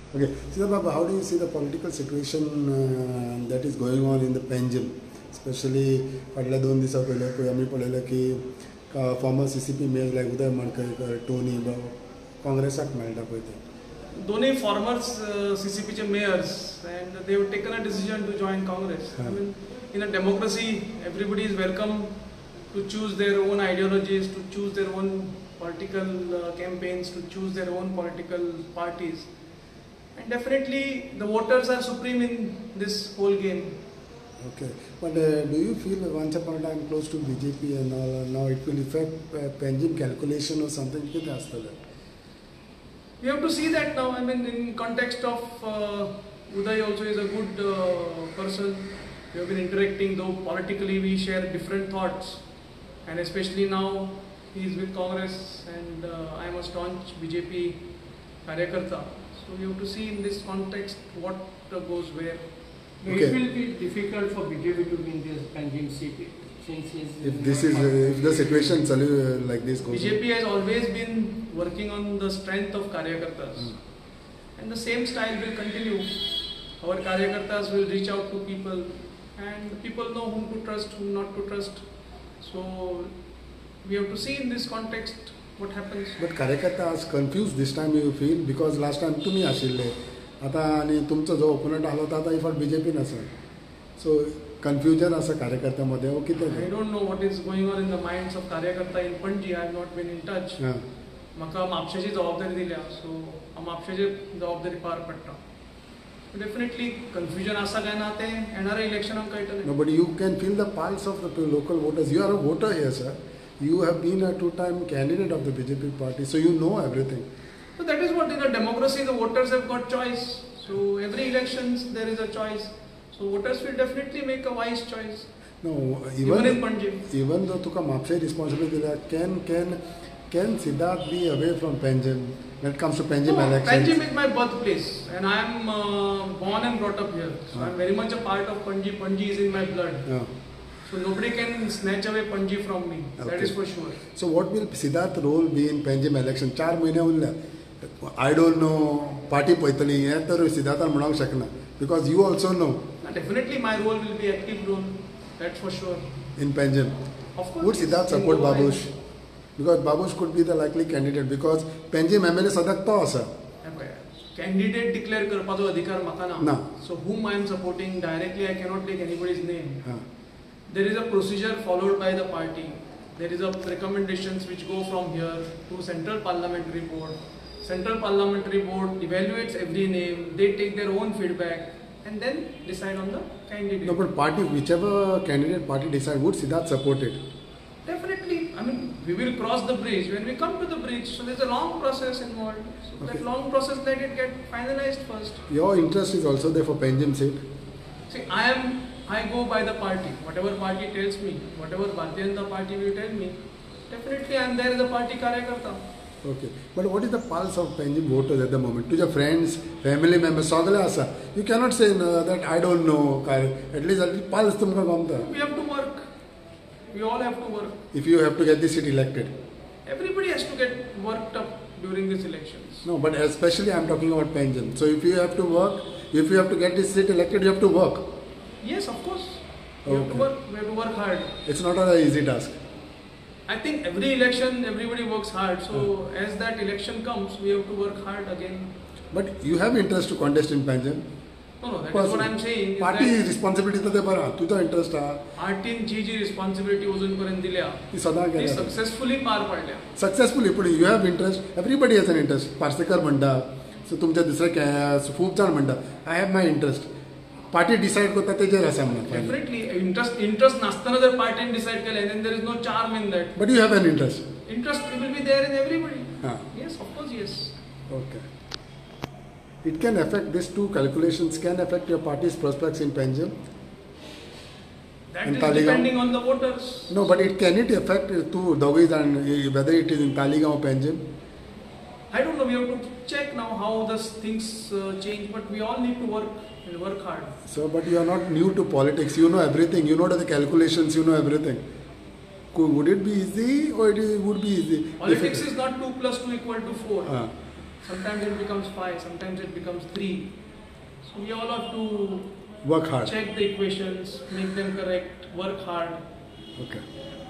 Okay, Siddha Baba, how do you see the political situation that is going on in the Panjim? Especially फाटल्या 2 दिवसा पयले पळय आमी पळयलें की फॉर्मर CCP मेयर लायक उदय मडकयकर टोनी काँग्रेसाक मेळटा पळय ते दोन्ही फॉर्मर्स CCPचे mayors and they have taken a decision to join Congress. I mean, in a democracy, everybody is welcome to choose their own ideologies, to choose their own political campaigns, to choose their own political parties. And definitely the voters are supreme in this whole game. Okay, but do you feel once upon a time close to BJP and all, now it will affect Panjim calculation or something? We have to see that now. I mean, in context of Uday also is a good person. We have been interacting, though politically we share different thoughts, and especially now he is with Congress and I am a staunch BJP Karyakarta. So we have to see in this context what goes where. Okay. It will be difficult for BJP to win this Panjim seat since if the situation like this goes. BJP has always been working on the strength of Karyakartas, and the same style will continue. Our Karyakartas will reach out to people, and people know whom to trust, whom not to trust. So we have to see in this context what happens. But Karyakarta is confused this time, you feel, because last time तुम्ही आशिल्ले आता आणि तुमचा जो ओपोनंट आलो तो आता इफाट BJP नसो. So confusion आसा कार्यकर्त्यामध्ये ओ कितें? I don't know what is going on in the minds of Karyakarta in Panji. I have not been in touch. म्हाका म्हापशेची जबाबदारी दिल्या, so म्हापशेची जबाबदारी पार पडटा. Definitely confusion आसा काय ना ते येणाऱ्या इलेक्शनाक कळटलें. No, but you can feel the pulse of the local voters. You are a voter here, sir. You have been a two-time candidate of the BJP party, so you know everything. So that is what in a democracy the voters have got choice. So every elections there is a choice. So voters will definitely make a wise choice. No, even in Panjim. Even though तुका म्हापशे responsibility can Siddharth be away from Panjim when it comes to Panjim elections? Panjim is my birthplace, and I am born and brought up here. So I am very much a part of Panji. Panji is in my blood. So nobody can snatch away Panji from me. Okay. That is for sure. So what will Siddharth's role be in Panjim election? 4 महिने उरले. I don't know. Party पयतली हे तर सिद्धार्थान म्हणूंक शकना. Because you also know. Definitely my role will be active role. That's for sure. In Panjim. Of course. Would Siddharth support Babush? Because Babush could be the likely candidate. Because Panjim MLA सदाक तो आसा. Candidate declare करपाचो अधिकार म्हाका ना. So whom I am supporting directly, I cannot take anybody's name. There is a procedure followed by the party. There is a recommendations which go from here to Central Parliamentary Board. Central Parliamentary Board evaluates every name. They take their own feedback and then decide on the candidate. No, but party, whichever candidate party decide, would Siddharth support it? Definitely. I mean, we will cross the bridge when we come to the bridge. So there's a long process involved. So that long process, let it get finalized first. Your interest is also there for Panjim seat. See, I go by the party. Whatever party tells me, whatever Bharatiya Janata Party will tell me, definitely I am there as a party Karyakarta. Okay. But what is the pulse of Panjim voters at the moment? To your friends, family members, Sagale asa. You cannot say that I don't know. At least pulse tumka gamta. We have to work. We all have to work. If you have to get this seat elected. Everybody has to get worked up during these elections. No, but especially I am talking about Panjim. So if you have to work, if you have to get this seat elected, you have to work. Yes, of course. We have to work. We have to work hard. It's not an easy task. I think every election, everybody works hard. So as that election comes, we have to work hard again. But you have interest to contest in Panjim? No, that is what I am saying. Party responsibility to bara. तुझा interest हा. Party जी responsibility वजन पर्यंत दिल्या. ती सदा केल्या. ती successfully पार पडल्या. Successfully, but you have interest. Everybody has an interest. Parsekar म्हणता. So तुमच्या दुसऱ्या खूप जाण म्हणता. I have my interest. Party decide करता तेजेर आसा म्हणून. Definitely, interest नास्ताना जर party decide केले, then there is no charm in that. But you have an interest. Interest will be there in everybody. Yes, of course, yes. Okay. It can affect, these two calculations can affect your party's prospects in Panjim? That is depending on the voters. No, but can it affect to Dawis and whether it is in Taligaon or Panjim? I don't know, we have to check now how these things change, but we all need to work hard. So, but you are not new to politics, you know everything, you know the calculations, you know everything. Would it be easy or would be easy? Politics is not 2 + 2 = 4. Sometimes it becomes 5, sometimes it becomes 3. So we all have to Work hard. check the equations, make them correct, work hard. Okay.